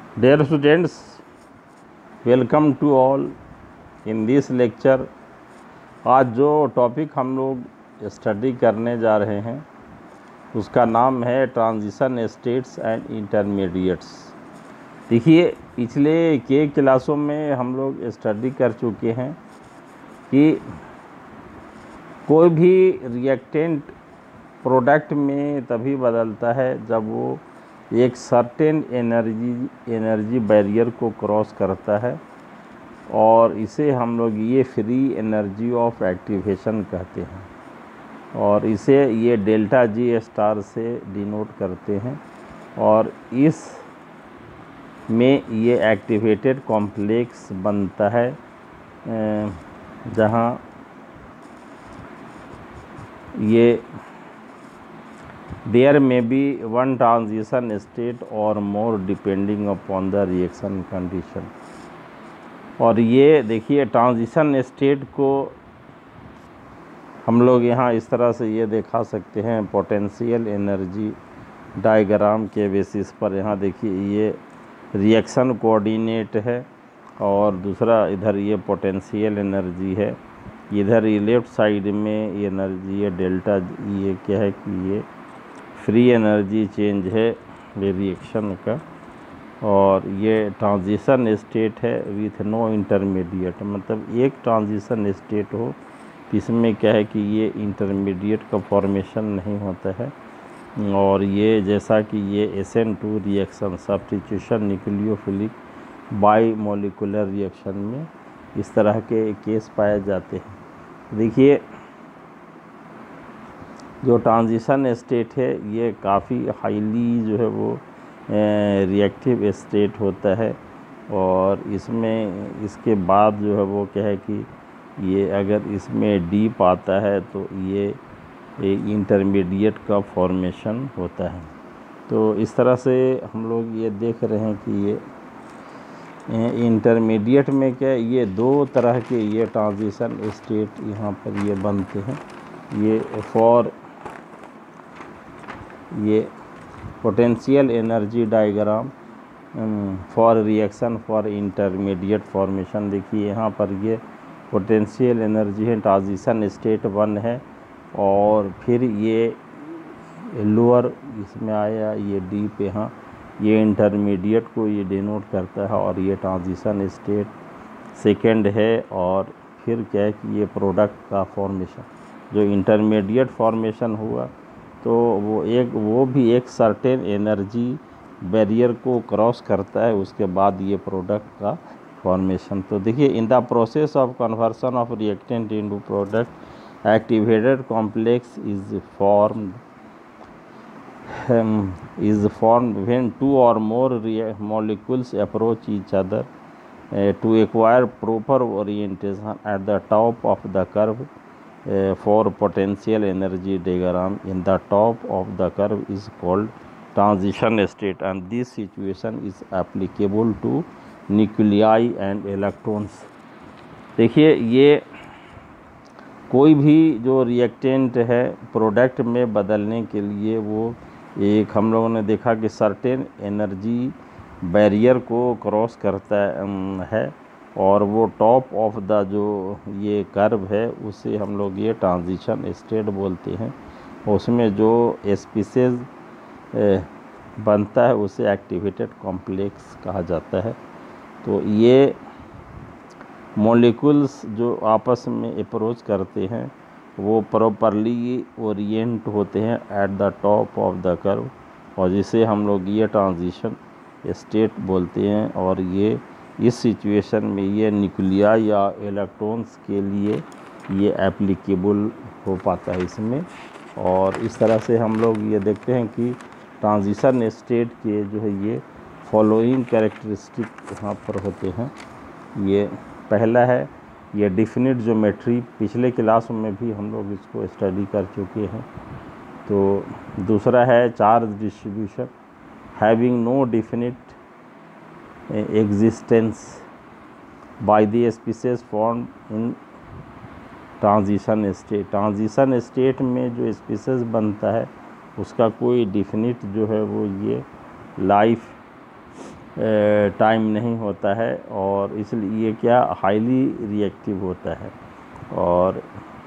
Dear students, welcome to all in this lecture। आज जो topic हम लोग स्टडी करने जा रहे हैं उसका नाम है ट्रांजिशन स्टेट्स एंड इंटरमीडिएट्स। देखिए, पिछले के क्लासों में हम लोग स्टडी कर चुके हैं कि कोई भी रिएक्टेंट प्रोडक्ट में तभी बदलता है जब वो एक सर्टेन एनर्जी बैरियर को क्रॉस करता है, और इसे हम लोग ये फ्री एनर्जी ऑफ एक्टिवेशन कहते हैं, और इसे ये डेल्टा जी स्टार से डिनोट करते हैं। और इस में ये एक्टिवेटेड कॉम्प्लेक्स बनता है जहाँ ये देयर में बी वन ट्रांजिशन स्टेट और more depending upon the reaction condition. और ये देखिए, ट्रांजिशन स्टेट को हम लोग यहाँ इस तरह से ये दिखा सकते हैं पोटेंशियल एनर्जी डायग्राम के बेसिस पर। यहाँ देखिए, ये रिएक्शन कोऑर्डिनेट है और दूसरा इधर ये पोटेंशियल एनर्जी है। इधर ये लेफ़्ट साइड में ये एनर्जी है डेल्टा, ये क्या है कि ये फ्री एनर्जी चेंज है ये रिएक्शन का। और ये ट्रांजिशन स्टेट है विथ नो इंटरमीडिएट, मतलब एक ट्रांजिशन स्टेट हो इसमें क्या है कि ये इंटरमीडिएट का फॉर्मेशन नहीं होता है। और ये जैसा कि ये SN2 reaction substitution nucleophilic bimolecular reaction में इस तरह के केस पाए जाते हैं। देखिए, जो ट्रांजिशन स्टेट है ये काफ़ी हाईली जो है वो रिएक्टिव स्टेट होता है, और इसमें इसके बाद जो है वो क्या है कि ये अगर इसमें डीप आता है तो ये इंटरमीडिएट का फॉर्मेशन होता है। तो इस तरह से हम लोग ये देख रहे हैं कि ये इंटरमीडिएट में क्या ये दो तरह के ये ट्रांजिशन स्टेट यहाँ पर ये बनते हैं। ये फॉर ये potential energy diagram for reaction for intermediate formation. देखिए, यहाँ पर ये पोटेंशियल एनर्जी है, ट्रांजिशन स्टेट 1 है, और फिर ये लोअर इसमें आया ये डीप, यहाँ ये इंटरमीडिएट को ये डिनोट करता है, और ये ट्रांजिशन स्टेट सेकेंड है। और फिर क्या है कि ये प्रोडक्ट का फॉर्मेशन, जो इंटरमीडिएट फॉर्मेशन हुआ तो वो भी एक सर्टेन एनर्जी बैरियर को क्रॉस करता है, उसके बाद ये प्रोडक्ट का फॉर्मेशन। तो देखिए, in the process of conversion of reactant into product activated complex is formed when two or more molecules approach each other to acquire proper orientation at the top of the curve. For potential energy diagram in the top of the curve is called transition state, and this situation is applicable to nuclei and electrons। देखिए, ये कोई भी जो reactant है product में बदलने के लिए वो एक हम लोगों ने देखा कि सर्टेन एनर्जी बैरियर को क्रॉस करता है, और वो टॉप ऑफ द जो ये कर्व है उसे हम लोग ये ट्रांजिशन स्टेट बोलते हैं। उसमें जो स्पीसीज बनता है उसे एक्टिवेटेड कॉम्प्लेक्स कहा जाता है। तो ये मॉलिक्यूल्स जो आपस में अप्रोच करते हैं वो प्रॉपरली ओरिएंट होते हैं at the top of the curve, और जिसे हम लोग ये ट्रांजिशन स्टेट बोलते हैं। और ये इस सिचुएशन में ये न्यूक्लियाई या इलेक्ट्रॉन्स के लिए ये एप्लीकेबल हो पाता है इसमें। और इस तरह से हम लोग ये देखते हैं कि ट्रांजिशन स्टेट के जो है ये फॉलोइंग कैरेक्टरिस्टिक यहाँ पर होते हैं। ये पहला है ये डिफिनिट ज्योमेट्री, पिछले क्लास में भी हम लोग इसको स्टडी कर चुके हैं। तो दूसरा है charge distribution having no definite existence by the species formed in transition state. Transition state में जो स्पीसीज बनता है उसका कोई डिफिनिट जो है वो ये लाइफ टाइम नहीं होता है, और इसलिए क्या हाईली रिएक्टिव होता है। और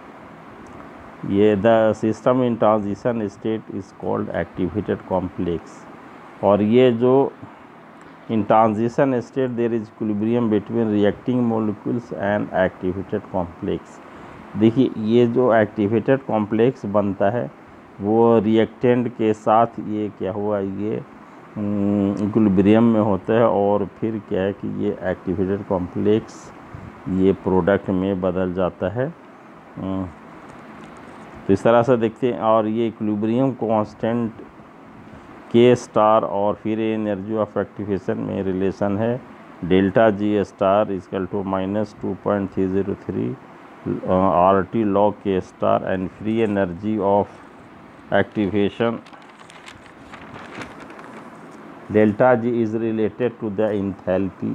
ये the system in transition state is called activated complex. और ये जो in transition state there is equilibrium between reacting molecules and activated complex. देखिए ये जो एक्टिवेटेड कॉम्प्लेक्स बनता है वो रिएक्टेंट के साथ ये क्या हुआ, ये इक्विलिब्रियम में होता है, और फिर क्या है कि ये एक्टिवेटेड कॉम्प्लेक्स ये प्रोडक्ट में बदल जाता है। तो इस तरह से देखते हैं। और ये इक्विलिब्रियम कांस्टेंट के स्टार और फिर एनर्जी ऑफ एक्टिवेशन में रिलेशन है delta G star equal to -2.303 RT log K star and free energy of activation delta G is related to the enthalpy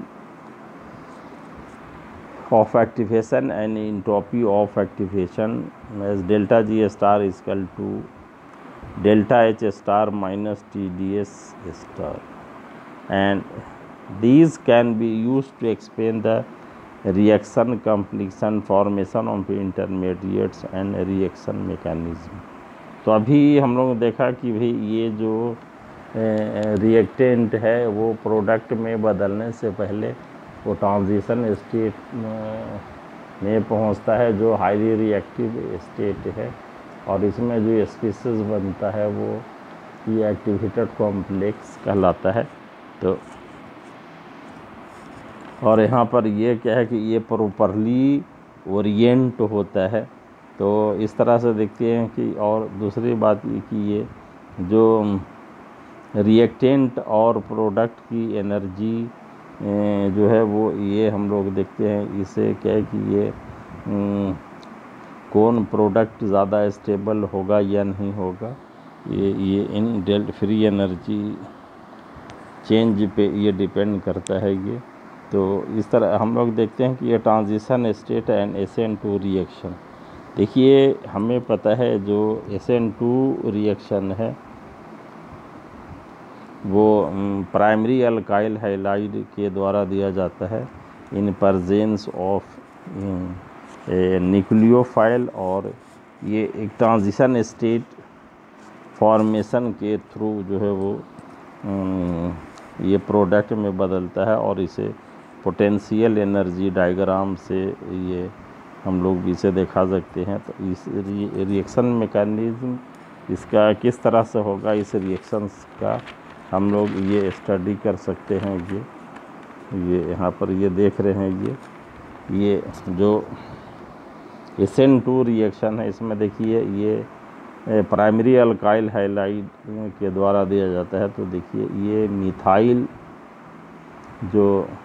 of activation and entropy of activation, as delta G star is equal to delta H star minus TdS star, and these can be used to explain the reaction completion, formation of intermediates and reaction mechanism। तो अभी हम लोग देखा कि भाई ये जो reactant है वो प्रोडक्ट में बदलने से पहले वो ट्रांजिशन स्टेट में पहुंचता है जो हाईली रिएक्टिव स्टेट है, और इसमें जो स्पीशीज बनता है वो ये एक्टिवेटेड कॉम्प्लेक्स कहलाता है। तो और यहाँ पर ये क्या है कि ये प्रॉपरली ओरिएंट होता है। तो इस तरह से देखते हैं कि, और दूसरी बात ये कि ये जो रिएक्टेंट और प्रोडक्ट की एनर्जी जो है वो ये हम लोग देखते हैं, इसे क्या है कि ये कौन प्रोडक्ट ज़्यादा स्टेबल होगा या नहीं होगा, ये इन फ्री एनर्जी चेंज पे ये डिपेंड करता है ये। तो इस तरह हम लोग देखते हैं कि ये transition state and SN2 reaction. देखिए हमें पता है जो SN2 रिएक्शन है वो प्राइमरी अल्काइल हैलाइड के द्वारा दिया जाता है इन प्रेजेंस ऑफ न्यूक्लियोफाइल, और ये एक ट्रांजिशन स्टेट फॉर्मेशन के थ्रू जो है वो ये प्रोडक्ट में बदलता है, और इसे पोटेंशियल एनर्जी डायग्राम से ये हम लोग भी इसे दिखा सकते हैं। तो इस रिएक्शन मैकेनिज्म इसका किस तरह से होगा, इस रिएक्शंस का हम लोग ये स्टडी कर सकते हैं। ये यहाँ पर ये देख रहे हैं, ये जो SN2 रिएक्शन है इसमें देखिए ये प्राइमरी अल्काइल हैलाइड के द्वारा दिया जाता है। तो देखिए ये मिथाइल जो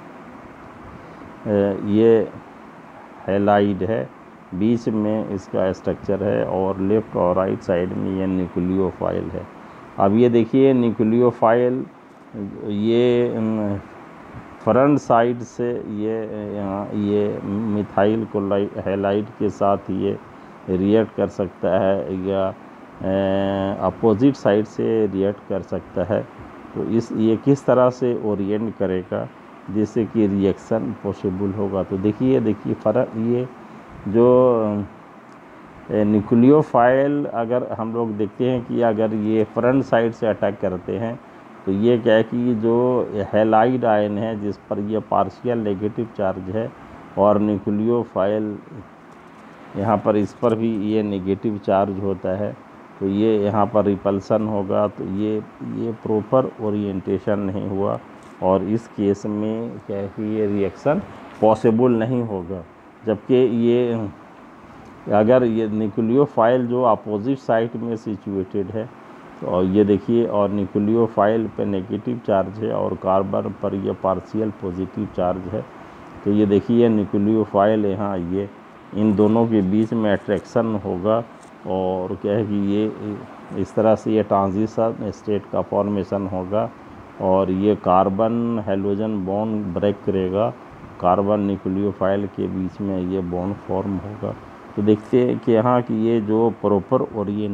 ये हैलाइड है बीच में इसका स्ट्रक्चर है, और लेफ़्ट और राइट साइड में ये न्यूक्लियोफाइल है। अब ये देखिए न्यूक्लियोफाइल ये फ्रंट साइड से ये मिथाइल को हैलाइड के साथ ये रिएक्ट कर सकता है या अपोजिट साइड से रिएक्ट कर सकता है। तो ये किस तरह से ओरिएंट करेगा जिससे कि रिएक्शन पॉसिबल होगा। तो देखिए फ़र्क, ये जो न्यूक्लियोफाइल अगर हम लोग देखते हैं कि अगर ये फ्रंट साइड से अटैक करते हैं तो ये क्या है कि जो हैलाइड आयन है जिस पर ये पार्शियल नेगेटिव चार्ज है, और न्यूक्लियोफाइल यहाँ पर इस पर भी ये नेगेटिव चार्ज होता है, तो ये यहाँ पर रिपल्सन होगा। तो ये प्रॉपर ओरिएंटेशन नहीं हुआ, और इस केस में क्या है कि ये रिएक्शन पॉसिबल नहीं होगा। जबकि ये अगर ये न्यूक्लियोफाइल जो अपोजिट साइड में सिचुएटेड है, तो ये देखिए, और न्यूक्लियोफाइल पे नेगेटिव चार्ज है और कार्बन पर ये पार्शियल पॉजिटिव चार्ज है। तो ये देखिए न्यूक्लियोफाइल यहाँ ये इन दोनों के बीच में अट्रैक्शन होगा, और क्या है कि ये इस तरह से ये ट्रांजिशन स्टेट का फॉर्मेशन होगा, और ये कार्बन हैलोजन बॉन्ड ब्रेक करेगा, कार्बन न्यूक्लियोफाइल के बीच में ये बॉन्ड फॉर्म होगा। तो देखते हैं कि यहाँ की ये जो प्रॉपर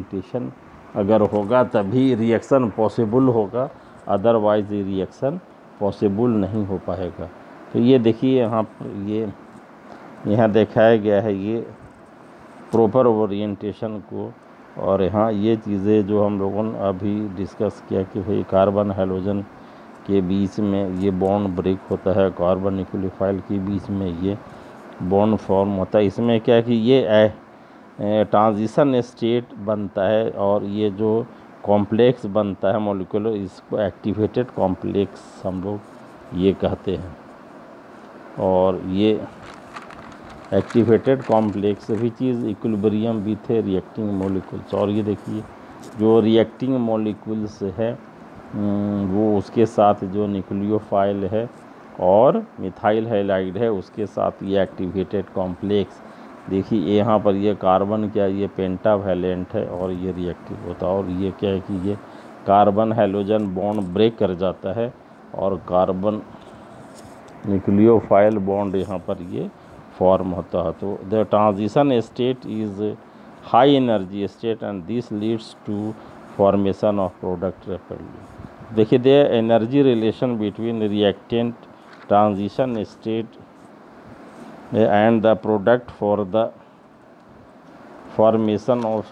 ओरिएंटेशन अगर होगा तभी रिएक्शन पॉसिबल होगा, अदरवाइज ये रिएक्शन पॉसिबल नहीं हो पाएगा। तो ये देखिए यहाँ पर ये यहाँ दिखाया गया है ये प्रॉपर ओरिएंटेशन को। और यहाँ ये चीज़ें जो हम लोगों ने अभी डिस्कस किया कि भाई कार्बन हैलोजन के बीच में ये बॉन्ड ब्रेक होता है, कार्बन न्यूक्लियोफाइल के बीच में ये बॉन्ड फॉर्म होता है। इसमें क्या है कि ये ट्रांजिशन स्टेट बनता है और ये जो कॉम्प्लेक्स बनता है मॉलिक्यूलर, इसको एक्टिवेटेड कॉम्प्लेक्स हम लोग ये कहते हैं। और ये activated complex which is equilibrium with reacting molecules. और ये देखिए जो रिएक्टिंग मॉलिक्यूल्स है वो उसके साथ जो न्यूक्लियोफाइल है और मिथाइल हैलाइड है उसके साथ ये एक्टिवेटेड कॉम्प्लेक्स। देखिए यहाँ पर ये कार्बन क्या ये पेंटावैलेंट है और ये रिएक्टिव होता है। और ये क्या है कि ये कार्बन हैलोजन बॉन्ड ब्रेक कर जाता है और कार्बन न्यूक्लियोफाइल बॉन्ड यहाँ पर ये फॉर्म होता है। तो the transition state is high energy state and this leads to formation of product rapidly. देखिए the energy relation between reactant transition state and the product for the formation of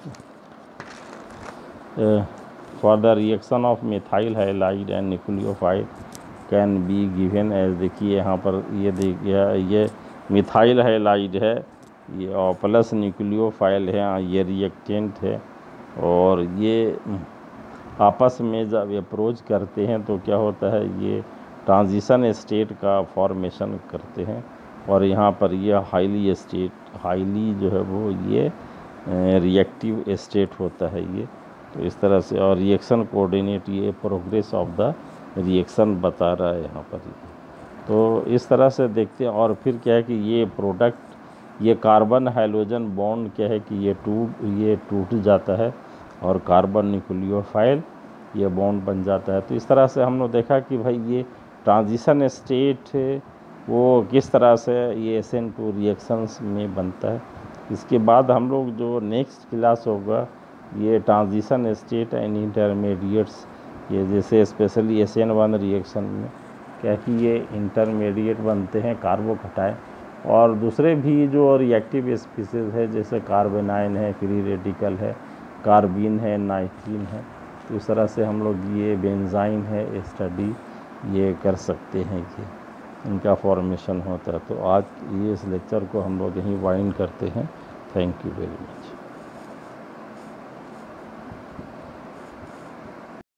for the reaction of methyl halide and nucleophile can be given as। देखिए यहाँ पर ये देखिए ये methyl halide है ये और प्लस न्यूक्लियोफाइल है, ये रिएक्टेंट है और ये आपस में जब अप्रोच करते हैं तो क्या होता है ये ट्रांजिशन स्टेट का फॉर्मेशन करते हैं। और यहाँ पर ये हाईली जो है वो ये रिएक्टिव स्टेट होता है ये। तो इस तरह से और रिएक्शन कोऑर्डिनेट ये प्रोग्रेस ऑफ द रिएक्शन बता रहा है यहाँ पर। तो इस तरह से देखते हैं। और फिर क्या है कि ये प्रोडक्ट ये कार्बन हाइड्रोजन बॉन्ड क्या है कि ये टूट जाता है और कार्बन न्यूक्लियोफाइल ये बॉन्ड बन जाता है। तो इस तरह से हम लोग देखा कि भाई ये ट्रांजिशन स्टेट वो किस तरह से ये SN2 रिएक्शंस में बनता है। इसके बाद हम लोग जो नेक्स्ट क्लास होगा ये ट्रांजिशन स्टेट एंड इंटरमीडिएट्स, ये जैसे स्पेशली SN1 रिएक्शन में क्या कि ये इंटरमीडिएट बनते हैं कार्बोकटायन और दूसरे भी जो रिएक्टिव स्पीसीज है जैसे कार्बेनाइन है, फ्री रेडिकल है, कार्बीन है, नाइट्रीन है। तो इस तरह से हम लोग ये बेंजाइन है स्टडी ये कर सकते हैं कि इनका फॉर्मेशन होता है। तो आज ये इस लेक्चर को हम लोग यहीं वाइंड करते हैं। Thank you very much.